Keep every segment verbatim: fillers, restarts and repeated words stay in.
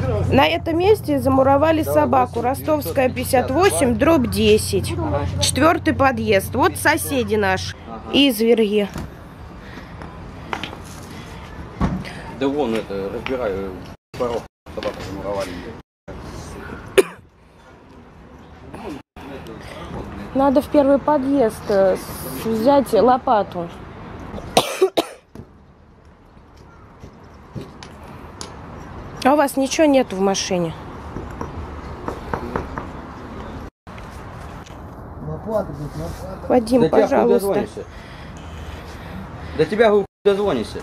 На этом месте замуровали собаку. Ростовская, пятьдесят восемь, дробь десять. Четвертый подъезд. Вот соседи наши. Изверги. Да вон это, разбираю, порог собаку замуровали. Надо в первый подъезд взять лопату. А у вас ничего нету в машине? Вадим, до пожалуйста. Тебя до тебя вы дозвонишься.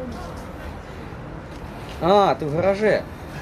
А, ты в гараже.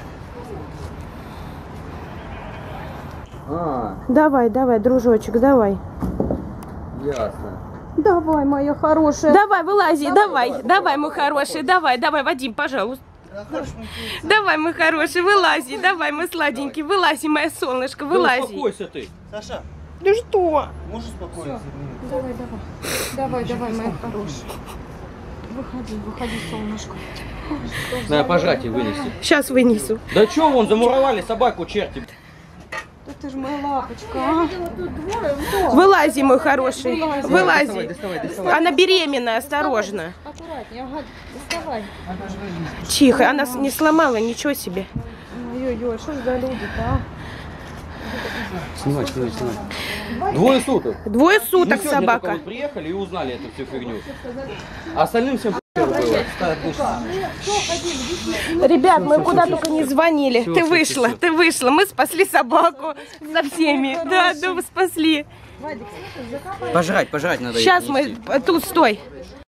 А. Давай, давай, дружочек, давай. Ясно. Давай, моя хорошая. Давай, вылази, давай, давай, давай, мой хороший, давай, давай, Вадим, пожалуйста. Давай, мой хороший, вылази, давай, мой сладенький, вылази, моя солнышко, вылази. Да успокойся ты. Саша, да что? можешь успокоиться? Давай, давай, давай, давай, моя хорошая. Выходи, выходи, солнышко. Надо пожать и вынести. Сейчас вынесу. Да чё, вон замуровали собаку, черти. Да ты же моя лапочка, а? Вылази, мой хороший, вылази. Доставай, доставай, доставай. Она беременная, осторожно. Аккуратнее, ага, доставай. Тихо, она не сломала, ничего себе. Ой-ой-ой, что ж за люди-то, а? Снимай, снимай, снимай. Двое суток. Двое суток Мы собака. вот приехали и узнали эту всю фигню. А остальным всем было. Ребят, мы куда только не звонили. Всё, Ты всё, вышла, всё. ты вышла. Мы спасли собаку со всеми. Да, да, мы спасли. Пожрать, пожрать надо. Сейчас мы... Тут, стой.